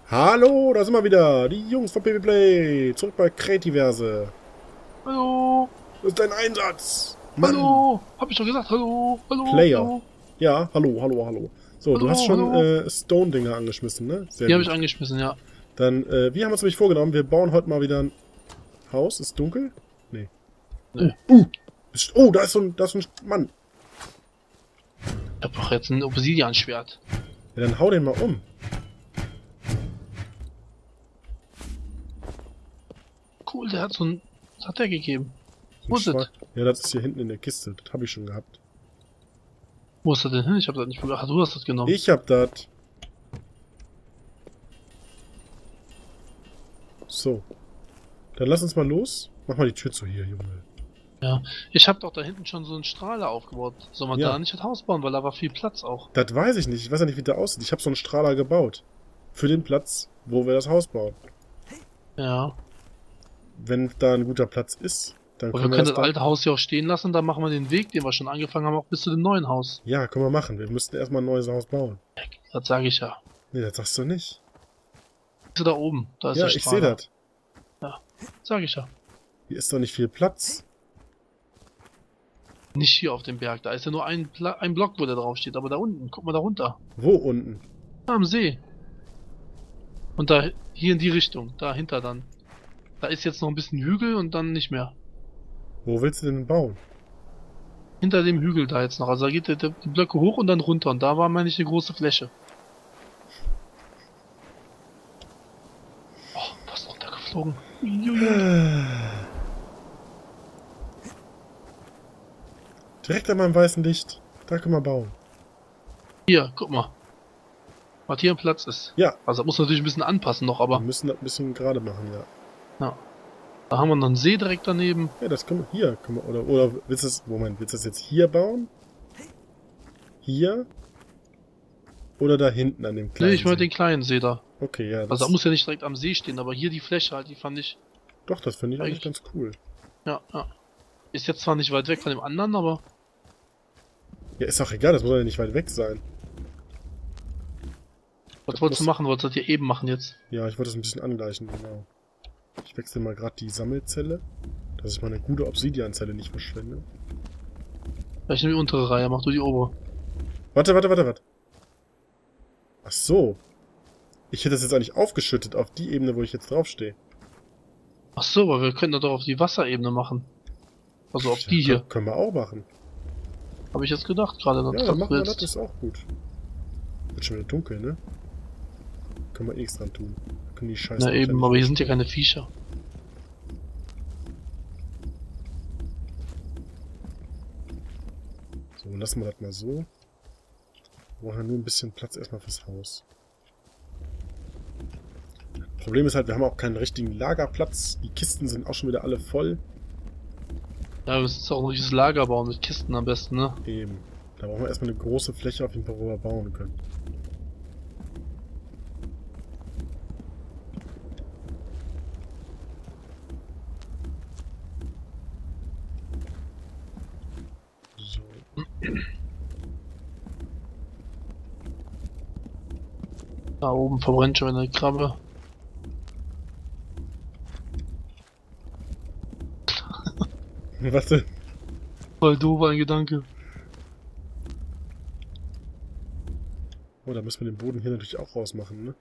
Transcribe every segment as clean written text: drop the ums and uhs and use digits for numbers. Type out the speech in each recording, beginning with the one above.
Hallo, da sind wir wieder. Die Jungs von PB Play. Zurück bei Cretiverse. Hallo, Was ist dein Einsatz? Mann. hallo, hab ich doch gesagt, hallo, hallo, Player. hallo, Ja, hallo, hallo, hallo. So, du hast hallo, schon hallo. Stone-Dinger angeschmissen, ne? Sehr Die habe ich gut. angeschmissen, ja. Dann, wir haben uns nämlich vorgenommen, wir bauen heute mal wieder ein Haus. Ist dunkel? Nee. Nee. Oh, da ist so ein Mann. Ich hab doch jetzt ein Obsidian-Schwert. Ja, dann hau den mal um. Cool, der hat so ein... Was hat der gegeben? So Wo ist das? Ja, das ist hier hinten in der Kiste. Das habe ich schon gehabt. Wo ist das denn hin? Ich hab das nicht... Ach, du hast das genommen. Ich hab das. So. Dann lass uns mal los. Mach mal die Tür zu hier, Junge. Ja. Ich hab doch da hinten schon so einen Strahler aufgebaut. Soll man Ja. da nicht das Haus bauen, weil da war viel Platz auch. Das weiß ich nicht. Ich weiß ja nicht, wie der aussieht. Ich habe so einen Strahler gebaut. Für den Platz, wo wir das Haus bauen. Ja. Wenn da ein guter Platz ist, dann Aber wir können wir können das das alte Haus hier auch stehen lassen, dann machen wir den Weg, den wir schon angefangen haben, auch bis zu dem neuen Haus. Ja, können wir machen. Wir müssten erstmal ein neues Haus bauen. Das sage ich ja. Nee, das sagst du nicht. Siehst du da oben? Da ist Ja, der ich sehe Strahler. das. Ja, sag ich ja. Hier ist doch nicht viel Platz. Nicht hier auf dem Berg, da ist ja nur ein Block, wo der drauf steht, aber da unten, guck mal da runter. Wo unten? Da am See. Und da, hier in die Richtung, dahinter dann. Da ist jetzt noch ein bisschen Hügel und dann nicht mehr. Wo willst du denn bauen? Hinter dem Hügel da jetzt noch, also da geht die Blöcke hoch und dann runter und da war, meine ich, eine große Fläche. Oh, was ist runtergeflogen? Uiuiui. Direkt an meinem weißen Licht. Da können wir bauen. Hier, guck mal. Was hier ein Platz ist. Ja, Also das muss natürlich ein bisschen anpassen noch, wir aber müssen das ein bisschen gerade machen, ja. ja. Da haben wir noch einen See direkt daneben. Ja, das können wir hier. Können wir, oder willst du das... Moment, willst du das jetzt hier bauen? Hier? Oder da hinten an dem Nee, kleinen ich meine See? den kleinen See da. Okay, ja. Also da muss ja nicht direkt am See stehen, aber hier die Fläche halt, die fand ich, Doch, das finde ich eigentlich Eigentlich- ganz cool. ja, ja. Ist jetzt zwar nicht weit weg von dem anderen, aber Ja, ist auch egal, das muss ja nicht weit weg sein. was Das wolltest du muss- machen? Wolltest du das hier eben machen jetzt? Ja, ich wollte das ein bisschen angleichen, genau. Ich wechsle mal gerade die Sammelzelle, dass ich meine gute Obsidianzelle nicht verschwende. Vielleicht nehme die untere Reihe, mach du die obere. Warte. Ach so. Ich hätte das jetzt eigentlich aufgeschüttet auf die Ebene, wo ich jetzt draufstehe. Ach so, aber wir könnten das doch auf die Wasserebene machen. Also auf die hier, Können wir auch machen. habe ich jetzt gedacht gerade. Ja, dass dann du machen wir das, willst. ist auch gut. Wird schon wieder dunkel, ne? Können wir nichts dran tun. Können die Scheiße Na auch eben, nicht aber hier sind ja keine Viecher. So, lassen wir das mal so. Wir brauchen ja nur ein bisschen Platz erstmal fürs Haus. Problem ist halt, wir haben auch keinen richtigen Lagerplatz. Die Kisten sind auch schon wieder alle voll. Ja, wir müssen jetzt auch noch dieses Lager bauen mit Kisten am besten, ne? Eben. Da brauchen wir erstmal eine große Fläche, auf jeden Fall, wo wir bauen können. So. Da oben verbrennt schon eine Krabbe. Warte. Voll doof ein Gedanke. Oh, da müssen wir den Boden hier natürlich auch rausmachen, ne?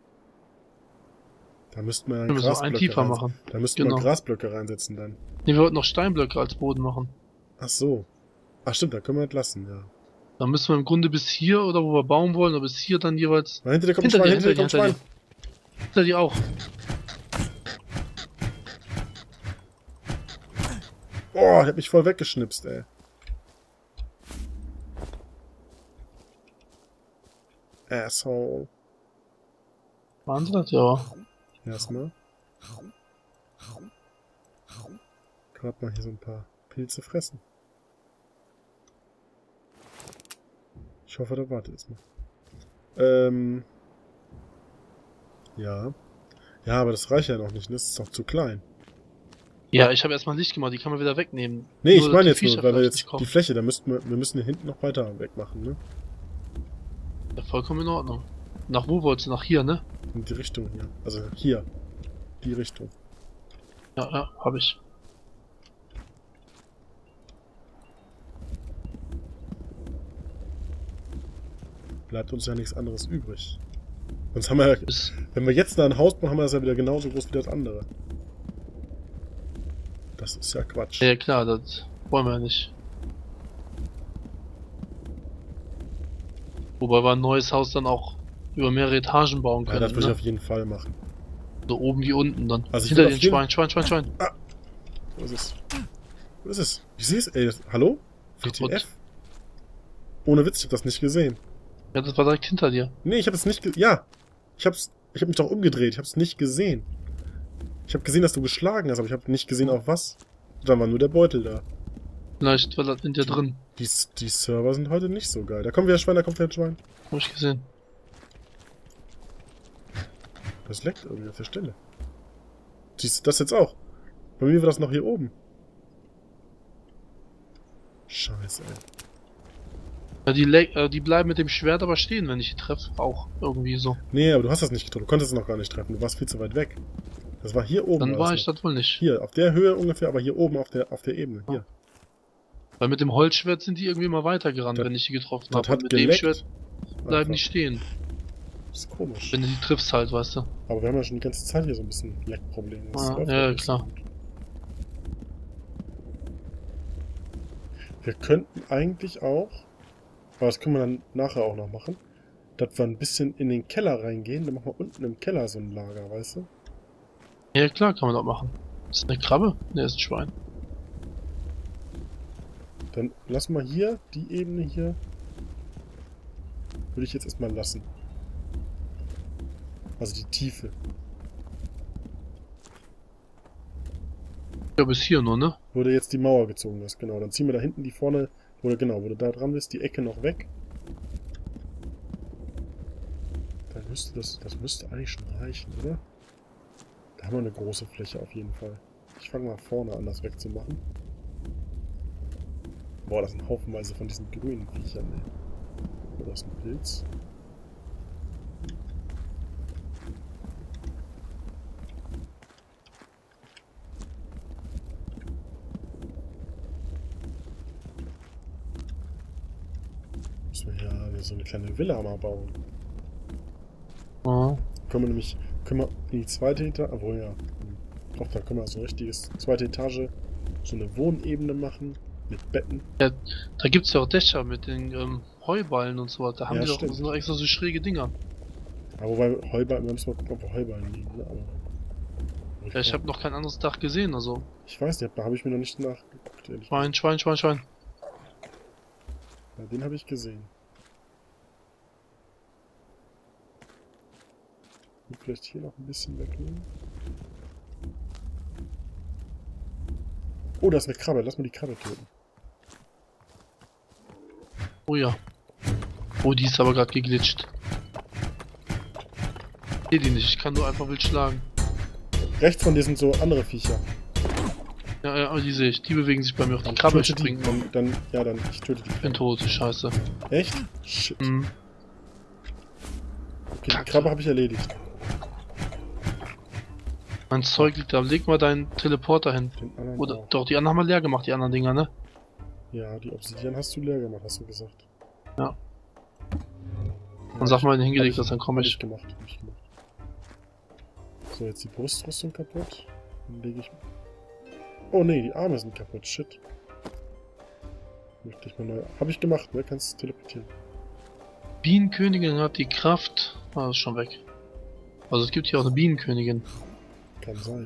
Da müssten wir Wir müssen noch einen tiefer machen. Da müssten Genau. wir Grasblöcke reinsetzen dann. Ne, wir wollten noch Steinblöcke als Boden machen. Ach so. Ach stimmt, da können wir das lassen, ja. Dann müssen wir im Grunde bis hier oder wo wir bauen wollen, oder bis hier dann jeweils. Na, hinter dir kommt ein Hinter Schwein, dir, hinter dir kommt ein Schwein. Hinter dir auch. Oh, ich hab mich voll weggeschnipst, ey. Asshole. Waren sie das? Ja. Erstmal. Gerade mal hier so ein paar Pilze fressen. Ich hoffe, da warte jetzt mal. Ja. Ja, aber das reicht ja noch nicht, ne? Das ist doch zu klein. Ja, ich habe erstmal Licht gemacht, die kann man wieder wegnehmen. Nee, Nur, ich meine dass die jetzt nur, Viecher weil wir vielleicht jetzt nicht die kommen. Fläche, wir müssen hier hinten noch weiter wegmachen, ne? Ja, vollkommen in Ordnung. Nach wo wolltest du? Nach hier, ne? In die Richtung hier. Also hier. Die Richtung. Ja, ja, hab ich. Bleibt uns ja nichts anderes übrig. Sonst haben wir ja, Ist, wenn wir jetzt da ein Haus bauen, haben wir das ja wieder genauso groß wie das andere. Das ist ja Quatsch. ja klar, das wollen wir ja nicht. Wobei wir ein neues Haus dann auch über mehrere Etagen bauen Ja, können. das würde ich Ne? auf jeden Fall machen. So oben wie unten dann. Also ich Hinter will den auf jeden- Schwein. Wo ist es? Wo ist es? Ich sehe es, ey. Hallo? WTF? Ohne Witz, ich hab das nicht gesehen. Ja, das war direkt hinter dir. Nee, ich habe es nicht ja. Ich hab mich doch umgedreht. Ich habe es nicht gesehen. Ich habe gesehen, dass du geschlagen hast, aber ich habe nicht gesehen, auf was. Dann war nur der Beutel da. Vielleicht war das in dir drin. Die Server sind heute nicht so geil. Da kommt wieder ein Schwein, da kommt wieder ein Schwein. Hab ich gesehen. Das leckt irgendwie auf der Stelle. Siehst du das jetzt auch? Bei mir war das noch hier oben. Scheiße, ey. Ja, die bleiben mit dem Schwert aber stehen, wenn ich die treffe. Auch irgendwie so. Nee, aber du hast das nicht getroffen. Du konntest es noch gar nicht treffen. Du warst viel zu weit weg. Das war hier oben. Dann war das ich noch. das wohl nicht. Hier, auf der Höhe ungefähr, aber hier oben auf der Ebene. Hier. Weil mit dem Holzschwert sind die irgendwie immer weitergerannt, Das- wenn ich die getroffen Das habe. hat Und mit dem geleckt. Schwert bleiben Einfach. die stehen. Das ist komisch. Wenn du die triffst halt, weißt du. Aber wir haben ja schon die ganze Zeit hier so ein bisschen Leckprobleme. Das Ah, läuft ja, nicht so klar. gut. Wir könnten eigentlich auch, aber das können wir dann nachher auch noch machen, dass wir ein bisschen in den Keller reingehen. Dann machen wir unten im Keller so ein Lager, weißt du? Ja, klar, kann man das machen. Ist das eine Krabbe? Ne, ist ein Schwein. Dann lassen wir hier, die Ebene hier, würde ich jetzt erstmal lassen. Also die Tiefe. Ja, bis hier nur, ne? Wo du jetzt die Mauer gezogen hast, genau. Dann ziehen wir da hinten die vorne, wo du da dran bist, die Ecke noch weg. Dann müsste das müsste eigentlich schon reichen, oder? Da haben wir eine große Fläche auf jeden Fall. Ich fange mal vorne an, das wegzumachen. Boah, das sind haufenweise von diesen grünen Viechern, ey. Oder ist ein Pilz? Müssen wir ja so eine kleine Villa mal bauen. Ja. Können wir in die zweite Etage, obwohl ja, doch, da können wir so ein richtiges zweite Etage, so eine Wohnebene machen, mit Betten. Ja, da gibt's ja auch Dächer mit den Heuballen und so. Da haben Ja, die doch stimmt. so extra so schräge Dinger. Aber wobei Heuballen, wir müssen mal gucken, ob wir Heuballen liegen, ne? Aber Ja, ich habe noch kein anderes Dach gesehen, also. ich weiß nicht, da habe ich mir noch nicht nachgeguckt, ehrlich. Schwein. Ja, den habe ich gesehen. Und vielleicht hier noch ein bisschen wegnehmen. Oh, da ist eine Krabbe. Lass mal die Krabbe töten. Oh ja. Oh, die ist aber gerade geglitscht. Ich seh die nicht, ich kann nur einfach wild schlagen. Rechts von dir sind so andere Viecher. Ja, aber die sehe ich. Die bewegen sich bei mir auf die Krabbe Töte die. springen. Dann, ich töte die. Ich bin tot, scheiße. Echt? Shit. Mhm. Okay, die Kacke. Krabbe habe ich erledigt. Mein Zeug liegt da. Leg mal deinen Teleporter hin. Den anderen Oder auch. doch, die anderen haben wir leer gemacht, die anderen Dinger, ne? Ja, die Obsidian hast du leer gemacht, hast du gesagt. Ja. Ja, Dann sag mal, wenn du hab hingelegt ich- hast, dann komme hab ich. gemacht, hab ich gemacht. So, jetzt die Brustrüstung kaputt. Dann lege ich... Oh nee, die Arme sind kaputt, shit. Möchte ich mal neu... Hab ich gemacht, ne? Kannst teleportieren. Bienenkönigin hat die Kraft. Ah, ist schon weg. Also es gibt hier auch eine Bienenkönigin. Kann sein.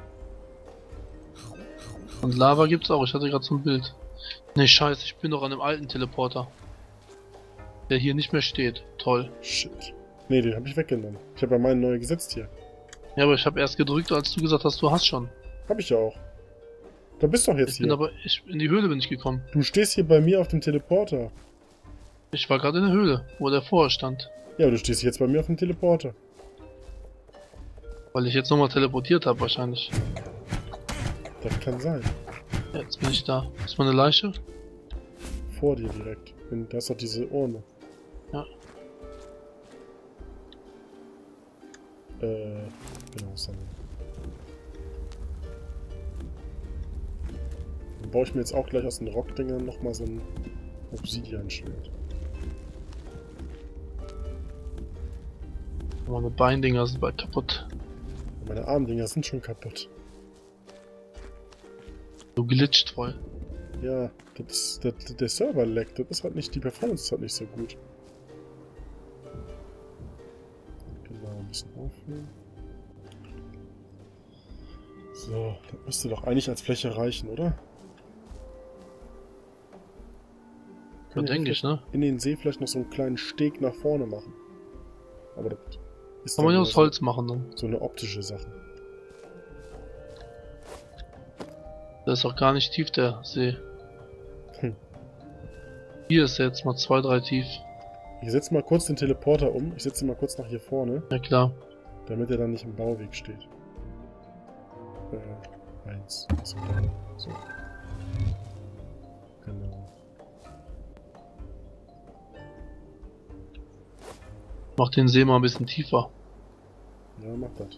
Und Lava gibt's auch. Ich hatte gerade so ein Bild. Ne, scheiße, ich bin doch an dem alten Teleporter. Der hier nicht mehr steht. Toll. Shit. Nee, den habe ich weggenommen. Ich habe ja meinen neu gesetzt hier. Ja, aber ich habe erst gedrückt, als du gesagt hast, du hast schon. Hab ich ja auch. Da bist du doch jetzt Ich bin hier. aber, in die Höhle bin ich gekommen. Du stehst hier bei mir auf dem Teleporter. Ich war gerade in der Höhle, wo der vorher stand. Ja, aber du stehst jetzt bei mir auf dem Teleporter. Weil ich jetzt nochmal teleportiert habe wahrscheinlich. Das kann sein. Ja, jetzt bin ich da. Ist meine Leiche? Vor dir direkt. Da ist doch diese Urne. Ja. Genau, sammeln. Dann baue ich mir jetzt auch gleich aus den Rockdingern nochmal so ein Obsidian-Schwert. Meine Beindinger sind bald kaputt. Meine Armdinger sind schon kaputt. So glitscht voll. Ja, der Server leckt. Das ist halt nicht, die Performance ist halt nicht so gut. Genau, ein bisschen auffüllen. So, das müsste doch eigentlich als Fläche reichen, oder? So denke ich, ne? In den See vielleicht noch so einen kleinen Steg nach vorne machen. Aber das ist Kann man ja nur aus Holz machen dann. so eine optische Sache. Das ist auch gar nicht tief, der See. Hm. Hier ist er jetzt mal 2, 3 tief. Ich setze mal kurz den Teleporter um. Ich setze ihn mal kurz nach hier vorne, Ja klar. damit er dann nicht im Bauweg steht. 1. So, da. So. Genau. Mach den See mal ein bisschen tiefer. Ja, mach das.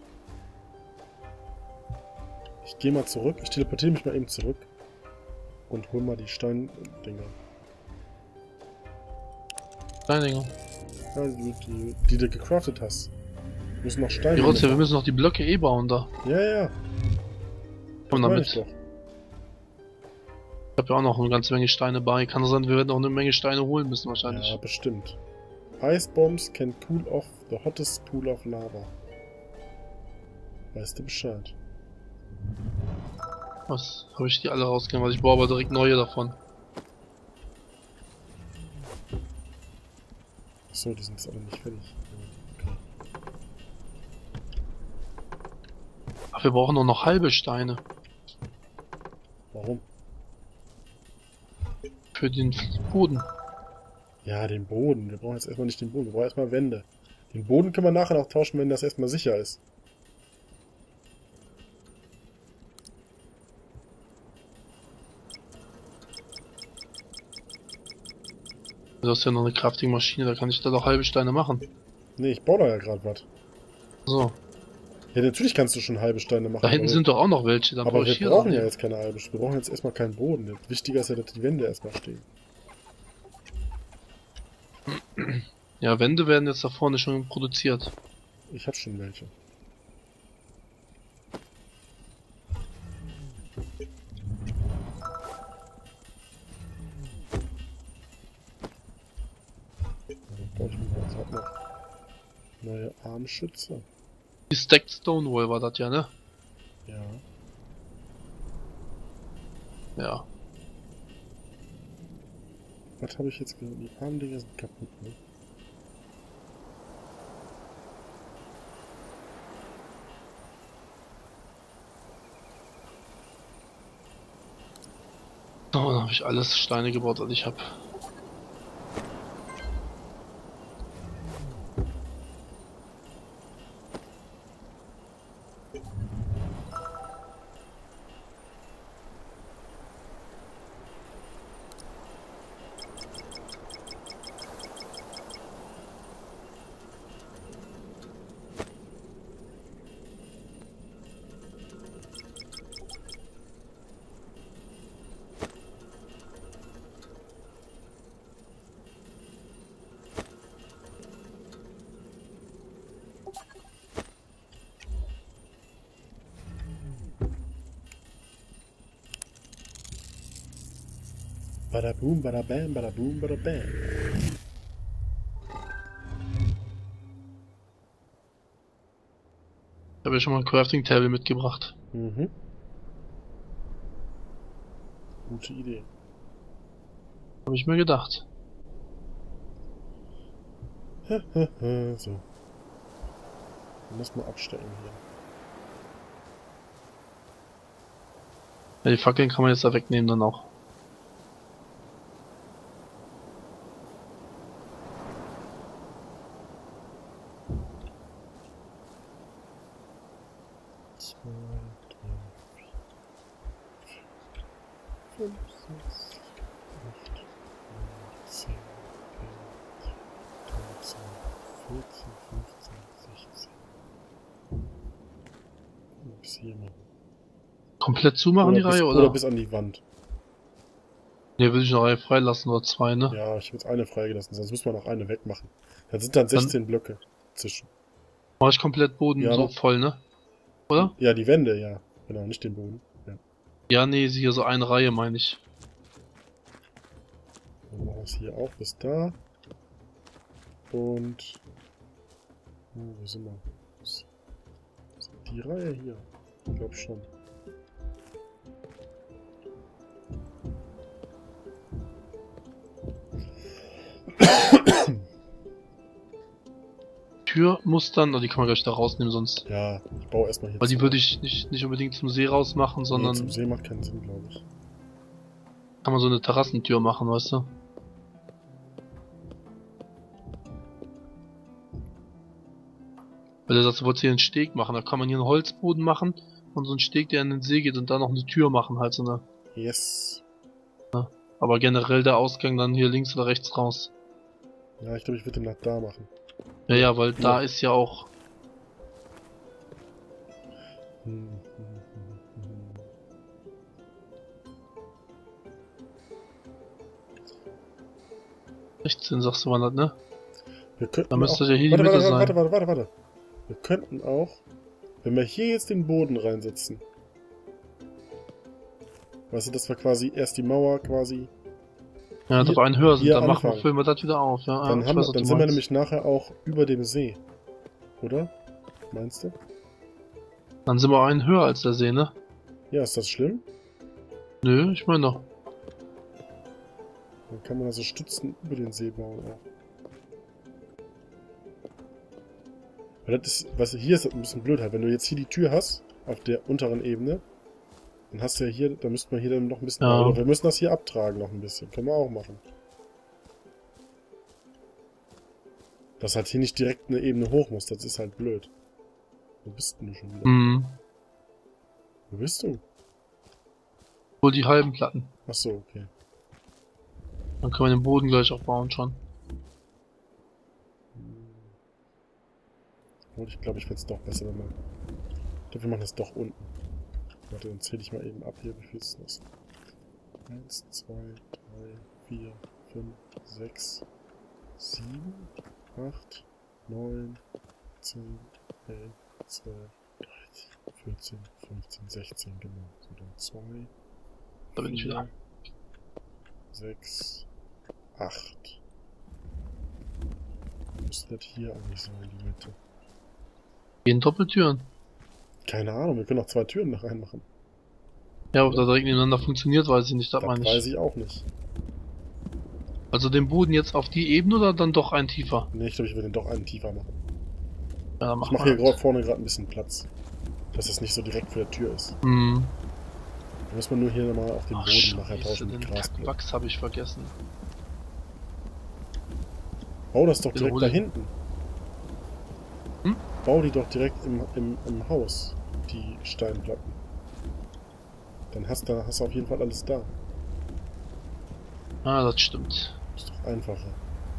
Ich gehe mal zurück. Ich teleportiere mich mal eben zurück. Und hol mal die Steindinger. Steindinger. Ja, die du gecraftet hast. Wir müssen noch Steine. Die Rotze, wir müssen noch die Blöcke eh bauen da. Ja, ja. Komm Meine damit. ich doch. Ich habe ja auch noch eine ganze Menge Steine bei. Kann sein, wir werden auch eine Menge Steine holen müssen wahrscheinlich. Ja, bestimmt. Ice bombs can cool off the hottest pool of lava. Weißt du Bescheid? Was? Habe ich die alle rausgenommen? Also ich baue aber direkt neue davon. Achso, die sind jetzt alle nicht fertig. Okay. Ach, wir brauchen nur noch halbe Steine. Warum? Für den Boden. Ja, den Boden. Wir brauchen jetzt erstmal nicht den Boden. Wir brauchen erstmal Wände. Den Boden können wir nachher noch tauschen, wenn das erstmal sicher ist. Du hast ja noch eine Crafting-Maschine, da kann ich da doch halbe Steine machen. Nee, ich baue da ja gerade was. So. Ja, natürlich kannst du schon halbe Steine machen. Da hinten aber sind doch auch noch welche, dann aber brauche wir ich hier brauchen noch ja die. jetzt keine halbe Steine. Wir brauchen jetzt erstmal keinen Boden. Wichtiger ist ja, dass die Wände erstmal stehen. Ja, Wände werden jetzt da vorne schon produziert. Ich hab schon welche. Dann baue ich mir jetzt halt noch neue Armschütze. Die Stacked Stone Wall war das ja, ne? Ja. Ja. Was habe ich jetzt gesagt? Die Armdinger sind kaputt, ne? Oh, dann habe ich alles Steine gebaut, was ich habe. Bada boom, bada bam, bada boom, bada bam. Ich habe ja schon mal ein Crafting Table mitgebracht. Mhm. Gute Idee. Habe ich mir gedacht. So. Wir müssen mal abstecken hier. Ja, die Fackeln kann man jetzt da wegnehmen dann auch. Zwei, drei, vier, fünf, sechs, acht, neun, 10, 11, 13, 14, 15, 16. Bis hier machen. Komplett zumachen die Reihe, Oder oder? bis an die Wand. Ne, würde ich eine Reihe freilassen oder zwei, ne? Ja, ich habe jetzt eine freigelassen, sonst müssen wir noch eine wegmachen. Dann sind dann 16 Blöcke zwischen. Mach ich komplett Boden Ja, so mach. voll, ne? Oder? Ja, die Wände, ja. Genau, nicht den Boden. Ja. Ja, nee, hier so eine Reihe, meine ich. Dann machen wir es hier auch bis da. Und... Oh, wo sind wir? Ist die Reihe hier? Ich glaube schon. Tür muss dann, oh, die kann man gleich da rausnehmen, sonst. Ja, ich baue erstmal hier Weil die zu. würde ich nicht unbedingt zum See raus machen, Nee, sondern zum See macht keinen Sinn, glaube ich. kann man so eine Terrassentür machen, weißt du? Weil der sagt, du wolltest hier einen Steg machen, da kann man hier einen Holzboden machen und so einen Steg, der in den See geht und dann noch eine Tür machen, halt so eine. Yes. Aber generell der Ausgang dann hier links oder rechts raus. Ja, ich glaube, ich würde den nach da machen. Ja, ja, weil da Ja. ist ja auch. Hm. 16 sagst du, war das, ne? Wir könnten Da müsste auch... ja hier die warte, Mitte warte, sein. warte. Wir könnten auch, wenn wir hier jetzt den Boden reinsetzen. Weißt du, dass wir quasi erst die Mauer quasi... Ja, hier- doch einen höher sind, hier dann machen anfangen. füllen wir das wieder auf, ja. Dann, ja, haben wir, was dann du sind wir meinst. nämlich nachher auch über dem See. Oder? Meinst du? Dann sind wir einen höher als der See, ne? Ja, ist das schlimm? Nö, ich meine doch. Dann kann man also Stützen über den See bauen auch. Weil das ist, weißt du, hier ist das ein bisschen blöd halt. Wenn du jetzt hier die Tür hast, auf der unteren Ebene, dann hast du ja hier, da müsste man hier dann noch ein bisschen... Ja. Oder wir müssen das hier abtragen noch ein bisschen. Können wir auch machen. Dass halt hier nicht direkt eine Ebene hoch muss, das ist halt blöd. Wo bist denn du schon wieder? Mhm. Wo bist du? Wohl die halben Platten. Achso, okay. Dann können wir den Boden gleich auch bauen schon. Und ich glaube, ich finde es doch besser, wenn wir... Ich glaube, wir machen das doch unten. Warte, dann zähle ich mal eben ab hier, wie viel ist das? 1, 2, 3, 4, 5, 6, 7, 8, 9, 10, 11, 12, 13, 14, 15, 16, genau. So, dann 2, Da bin ich wieder. 6, 8. Müsste das hier eigentlich sein, die Mitte. Gehen Doppeltüren. Keine Ahnung, wir können auch 2 Türen da reinmachen. Ja, ob das direkt nebeneinander funktioniert, weiß ich nicht, das Das meine weiß ich. ich auch nicht. Also den Boden jetzt auf die Ebene oder dann doch ein tiefer? Ne, ich glaube, ich will den doch einen tiefer machen. Ja, dann Ich machen mache wir hier halt. vorne gerade ein bisschen Platz. Dass das nicht so direkt vor der Tür ist. Hm. Da muss man nur hier nochmal auf den Ach, Boden nachher Scheiße, tauschen den mit Grasblöcken. Wachs habe ich vergessen. Bau das doch direkt da Wiederhole. hinten. Hm? Bau die doch direkt im Haus, die Steinplatten. Dann hast du auf jeden Fall alles da. Ah, das stimmt. Ist doch einfacher.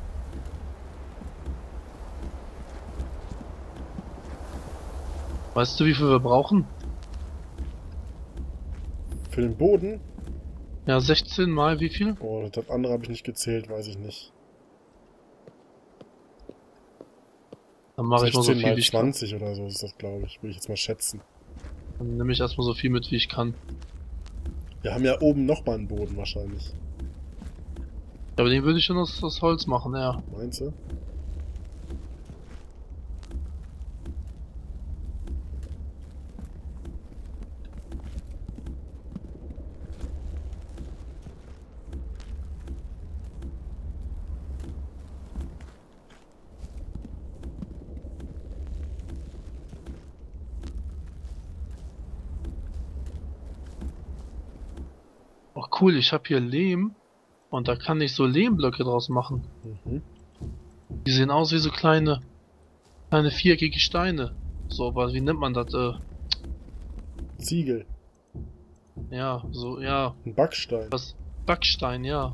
Weißt du, wie viel wir brauchen? Für den Boden? Ja, 16 mal wie viel? Oh, das andere habe ich nicht gezählt, weiß ich nicht. Dann mache ich mal so 16 viel mal wie ich kann. 20 oder so ist das, glaube ich. Würde ich jetzt mal schätzen. Dann nehme ich erstmal so viel mit, wie ich kann. Wir haben ja oben nochmal einen Boden wahrscheinlich. Ja, aber den würde ich schon aus Holz machen, ja. Meinst du? Ach cool, ich habe hier Lehm und da kann ich so Lehmblöcke draus machen. Mhm. Die sehen aus wie so kleine viereckige Steine. So, aber wie nennt man das? Ziegel. Ja, so, ja, Ein Backstein. was? Backstein, ja.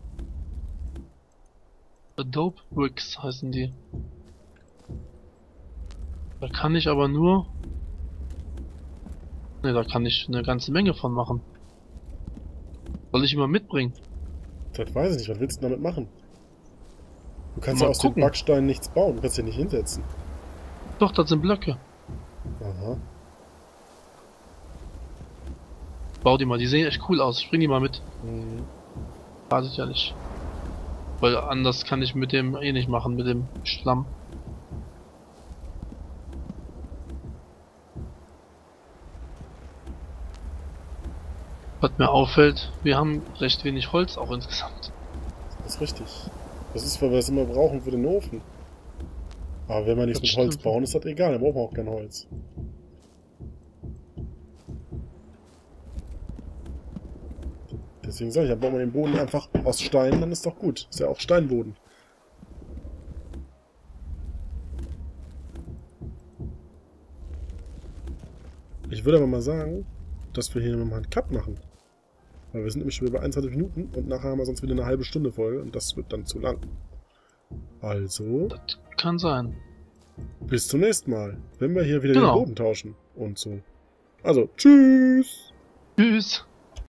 Adobe Bricks heißen die. Da kann ich aber nur Ne, da kann ich eine ganze Menge von machen. Soll ich immer mitbringen? Das weiß ich nicht. Was willst du damit machen? Du kannst Mal ja aus den gucken. Backsteinen nichts bauen. Du kannst ja nicht hinsetzen. Doch, das sind Blöcke. Aha. Bau die mal, die sehen echt cool aus. Ich bring die mal mit. Mhm. Schadet ja nicht. Weil anders kann ich mit dem eh nicht machen, mit dem Schlamm. Was mir auffällt, wir haben recht wenig Holz auch insgesamt. Das ist richtig. Das ist, weil wir es immer brauchen für den Ofen. Aber wenn wir nichts Das mit Holz stimmt. bauen, ist das egal. Dann brauchen wir auch kein Holz. Deswegen sage ich, dann bauen wir den Boden einfach aus Stein, dann ist doch gut. Ist ja auch Steinboden. Ich würde aber mal sagen, dass wir hier nochmal einen Cut machen. Weil wir sind nämlich schon über 21 Minuten und nachher haben wir sonst wieder eine halbe Stunde Folge und das wird dann zu lang. Also, Das kann sein. bis zum nächsten Mal, wenn wir hier wieder Genau. den Boden tauschen und so. Also, tschüss! Tschüss.